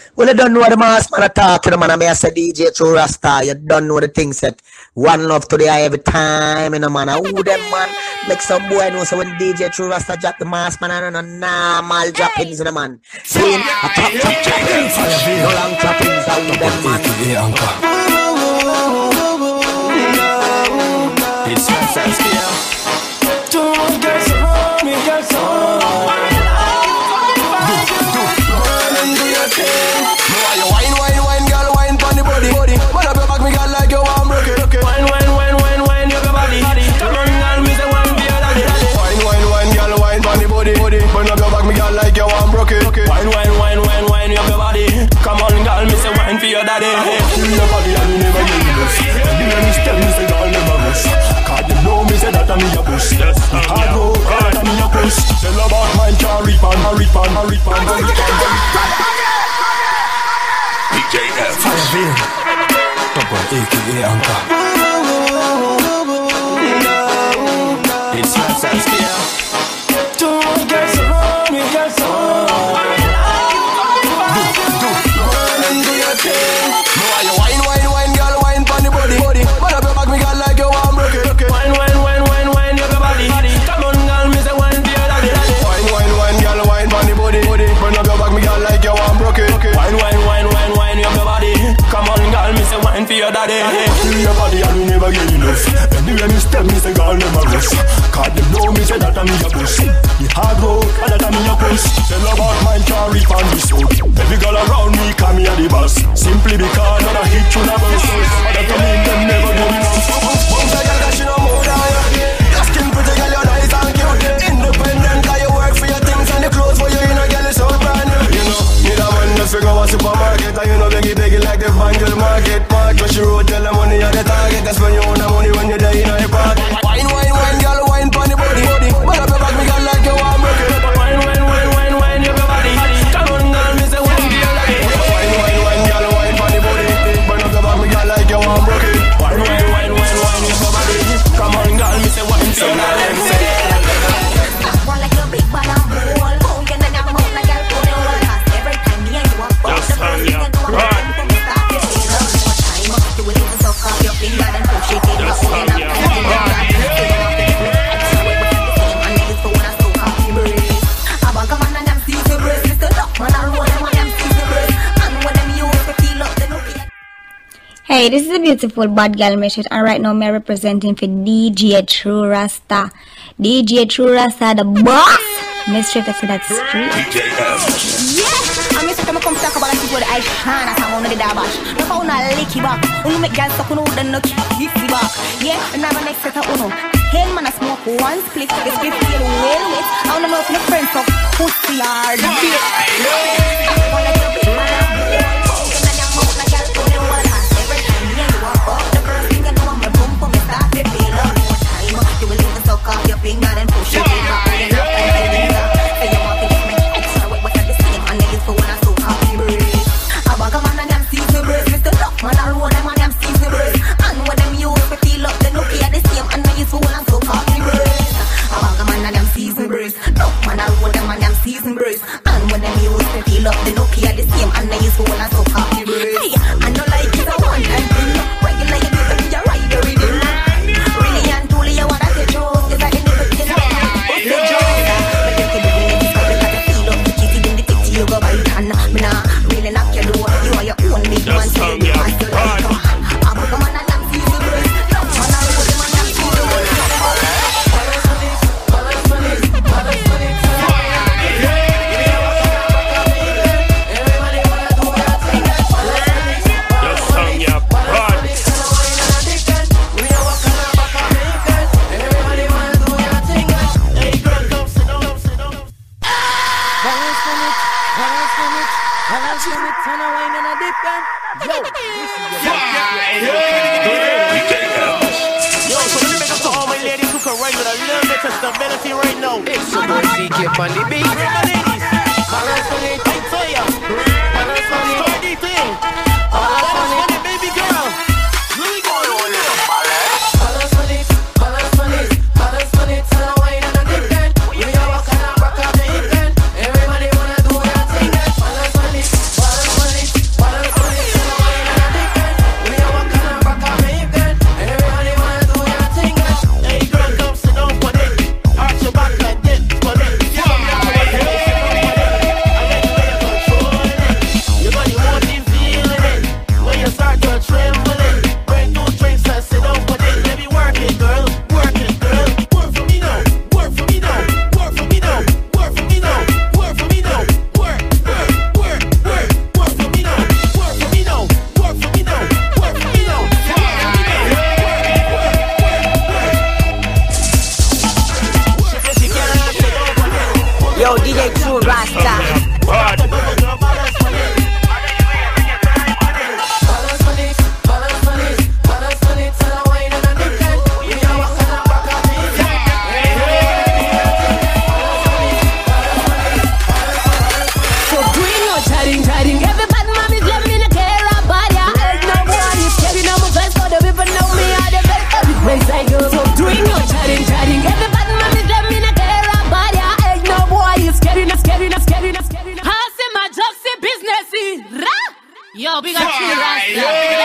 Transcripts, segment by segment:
Well, you don't know the mass man attack, you know, man. I may say DJ True Rasta. You don't know the things that one love to the eye every time, you know, man. Who them, man? Make some boy know. So when DJ True Rasta drop the mass man, I don't know normal droppings, you know, man. See, a top droppings. No long droppings, I who them, man. It's Saskia. Don't get so wrong, me get so wrong. Wine, girl, wine pon the body. Man up your back, me girl, like you want broke it. Wine, you go body. Come on, girl, me say wine be a daddy. Wine, girl, wine pon the body. Man up your back, me girl, like you want broke it. Wine, you go body. Come on, girl, me say wine for your daddy. Feel your body and you never get loose. And the way me step, me say girl never rush. Cause you know me say that I'm in your bush. Hard road, that I'm in your push. Tell about mine, can't reap on. DJF Firebeam Double aka Anka It's Saskia. Don't get so wrong, me get so wrong. Do your thing. Wine, girl, wine pon the body. Man up your back, me girl, like you want broke it. Wine, you go body. Come on, girl, me say wine for your daddy. Wine, girl, wine pon the body. Man up your back, me girl, like you want broke it. Wine, you go body. Come on, girl, me say wine for your daddy. Feel your body and you never get enough. Anyway, me step, me say girl never rush. Cause you know me say that I'm in your bush. The hard road, and that I'm in your push. Tell about mine, can't reap on this road. Every girl around me, come here the boss. Simply because not a hit you never sold. And that mean them never do enough. Once a girl that she no more than you. Your skin pretty, girl, your nice and cute. Independent, cause you work for your things and the clothes for you, you know, girl, it's so brand new. You know, need a man to figure out supermarket. And you know, biggie like the Bangle market. But she wrote, tell the money at the target. That's when you own the money when you're there, you know, you part. Wine, girl, wine pon the body. Man up your back, me girl, like you want broke it. Wine, you go body. Come on, girl, me say wine for your daddy. Wine, girl, wine pon the body. Man up your back, me girl, like you want broke it. Wine, you go body. Come on, girl, me say wine for your daddy. One like a big ball and ball. Boom, and then I'm out like I'll put it all past. Every time me and you walk up the first thing I do, I'm going to start to feel up. One time, do it even so off your finger and push it in. I'm pulling up, and then I'm Hey, this is a beautiful bad girl message, and right now I'm representing for DJ True Rasta. DJ True Rasta, the boss. Mistress for that street. yeah, I'm just gonna come talk about the people that I shine as I want to the dabash. No phone a licky back. Uno make girls talk uno then no kissy back. Yeah, and I'm next set of uno. Hey man, I smoke one split. It's 50 well with. I wanna know if my friends talk pussy hard. Yo, big up True Rasta.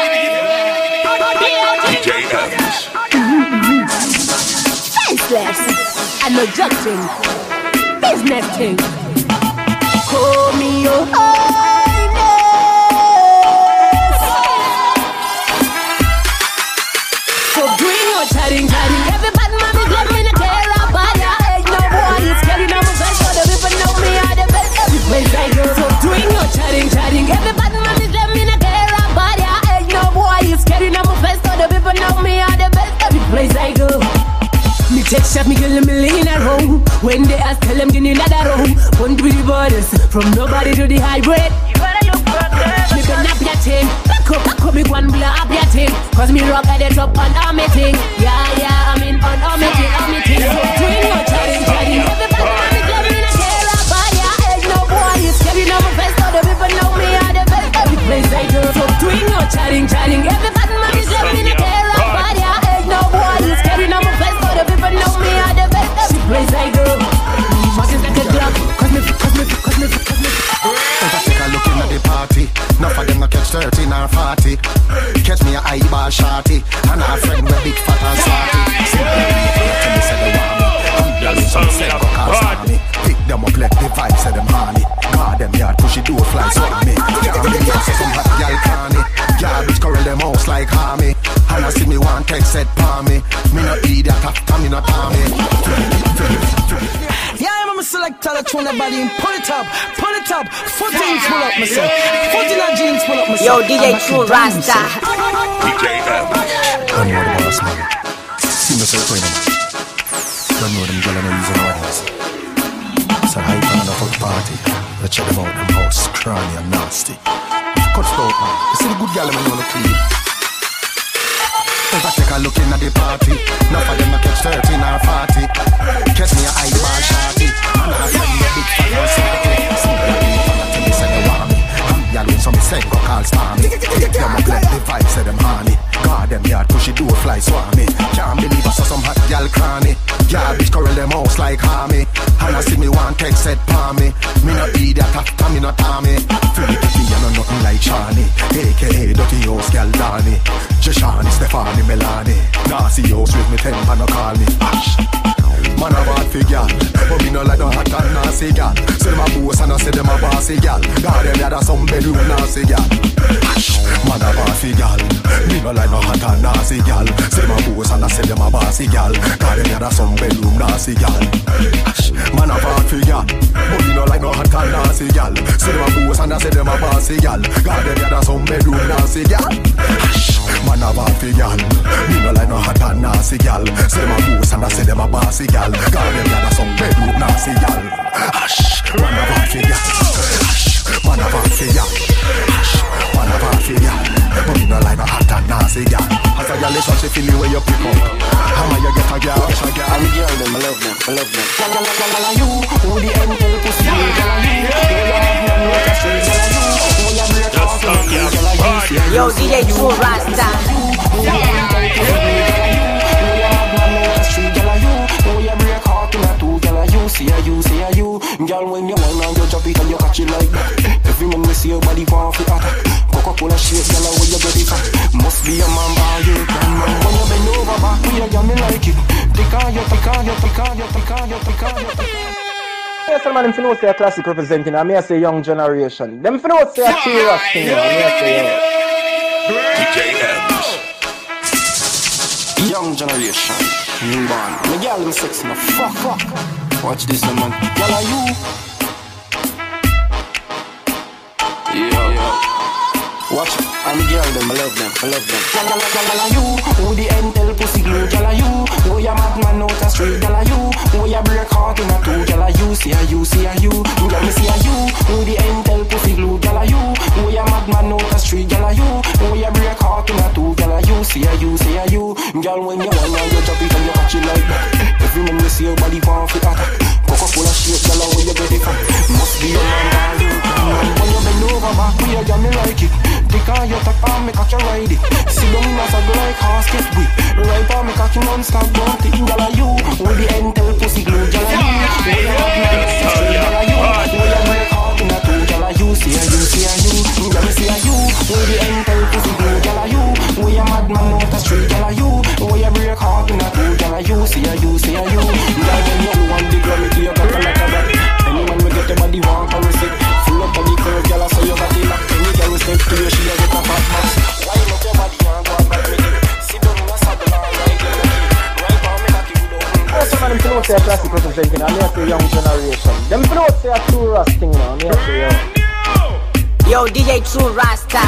Senseless and no judging. Business thing. Call me your highness. So bring your chatting. Every bad man is left in a tear up by your head. No boy is carrying on my face. So the people know me are the best. Every place I go. So bring your chatting. Every bad man is left in a tear up by your head. No boy is carrying on my face. So the people know me are the best. Every place I go. Me take shot, me kill them, me lean around. When they ask, tell them, give me another room. Punch with the borders, from nobody to the high grade. You better look for them. Me can up your team. Back up, me one blow up your team. Cause me rock at the top on all me thing. Yeah, I mean on all me thing, So doing your chatting. Everybody want me club in a chair up by your head. No boy is carrying on my face. So the people know me are the best. Every place I go. So doing your chatting. Everybody want me club in a chair up by your head. No boy is carrying on my face. The people know me are the best. Every place I go. Marches like a glove. Cause me. If I take a look in at the party, enough of them no catch 13 or 40. Catch me a eyeball shorty, and a friend with big fat and salty. Simply tell me say they want me. I'm yelling some say go cause me. Pick them up, let the vibe say them honey. God them yard push it do fly swap me. Get them here so some hot gal canny. Garbage curl them house like harmy. And I see me one text said palm me. Me no idiot after me no Tommy. Yeah, I'm a selector that tune the body and pull it up. Foot jeans pull up myself. Foot in a jeans pull up myself. Yo, DJ True Rasta. DJ Don't know the boss man. See me so clean man. Don't know them girl and I use no others. So I found a fuck party. Let's check them out, them house cranny and nasty. Cut out man. You see the good girl and I know the clean. If I take a look in at the party, enough of them no catch 13 or 40. Catch me a eyeball shorty, and I find me a big fat and salty. Simple like me, and I tell me say they want me. I'm yelling so me say go call Stormy. Pick them up let the vibe say them honey. God them yard push it do fly swami. Can't believe I saw some hot gal cranny. Garbage curl them house like harmy. And I see me one text said palm me. Me no idiot after me no Tommy. Feel it me and no nothing like Shani. AKA dirty house gal Danny. Jeshani, Stefani, Melanie. Nasty house with me temper no call me. Ash. Man a bad fi gal, but me no like no hot and nasty gal. Say them a boss and I say them a bossy gal. God them yada some bedroom nasty gal. Ash. Man a bad fi gal, me no like no hot and nasty gal. Say them a boss and I say them a bossy gal. God them yada some bedroom nasty gal. Ash. Man a bad fi gal, but me no like no hot and nasty gal. Say them a boss and I say them a bossy gal. God them yada some bedroom nasty gal. Ash. Man a bad fi gal, me no like no hot and nasty gal. Say them a boss and I say them a bossy gal. God them yada some bedroom nasty gal. Ash. Man a bad fi gal. Ash. Man a bad fi gal. Ash. Man a bad fi gal. But me no like no hot and nasty gal. As a gal is what she feeling when you pick up. How am I get a gal? I'm a girl them, I love them. Gal you, who the end tell pussy? Gal you, you like a straight. Gal you, who you break off and you. Yo, DJ True Rasta. See you, girl, when you wine and you drop it and you catch it like that. Every man we see your body want to attack. Coca-Cola shape, girl, where you get it from? Must be a man by you, man. When you bend over back, you got me like it. Take on you. Yes, man, them finna say a classic representing, and me I say young generation. Them finna say a serious thing, and me I say young generation, newborn. Me girl, them sexy, no fuck. Watch this, man. Girl, are you? Yeah. Watch it. I'm girl, them, I love them. Girl, are you? Who the end tell pussy glue? Girl, are you? Who ya madman out the street? Girl, are you? Who ya break heart in a two? Girl, are you? See you. Girl, me see you. Who the end tell pussy glue? Girl, are you? Who ya madman out the street? Girl, are you? Who ya break heart in a two? Girl, are you? See you. Girl, when you want and you drop it and you catch it like that. Every man you see your body want to attack. Coca-Cola shape, girl, where you get it from? Must be a man by you. When you bend over back, you got me like it. Take on your top and me catch you ride it. See them in a sag like horse get whip. Right on me catch you non-stop, don't it. Girl, are you? With the end tell pussy glue. Girl, are you? Where you have nice sister? Girl, are you? Where you break heart in a two? Girl, are you? See you. Girl, me see you. representing a young generation. Them people say a true Rasting now. Me say yo, DJ True Rasta.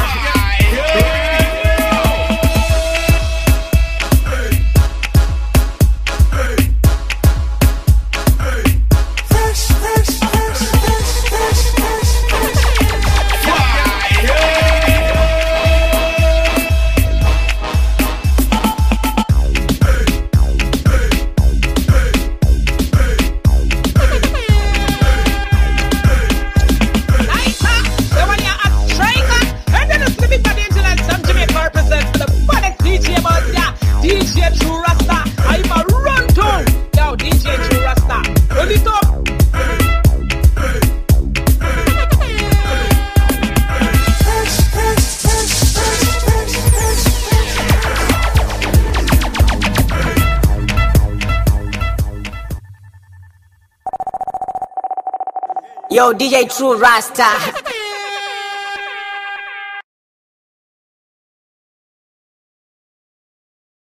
Yo, DJ True Rasta.